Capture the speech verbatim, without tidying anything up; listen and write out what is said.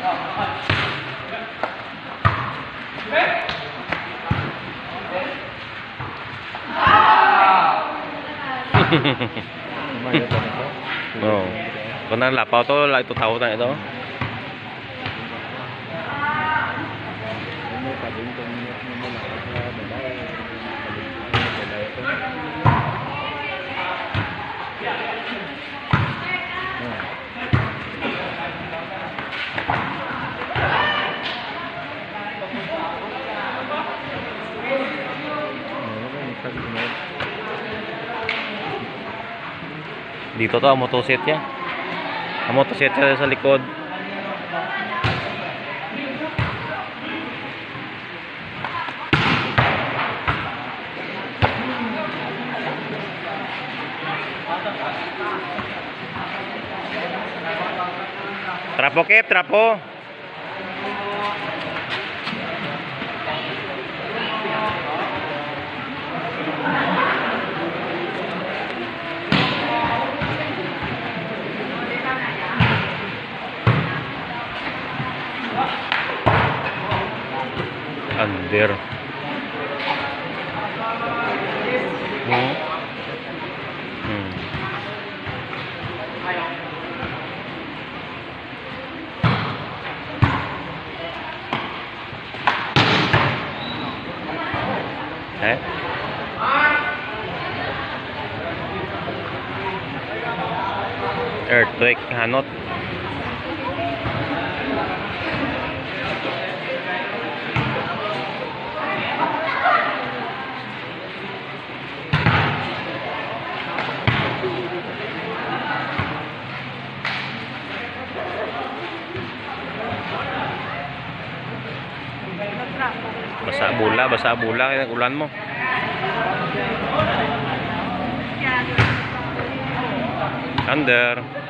Oh. Kung nalapaw to, like to tao na ito. Dito to ang motoset niya. Ang motoset niya sa likod. Trapo kep, trapo. Under. Hmm. Hmm. Eh? Earthquake hanot. Basa bula, basa bula kaya ulan mo. Under.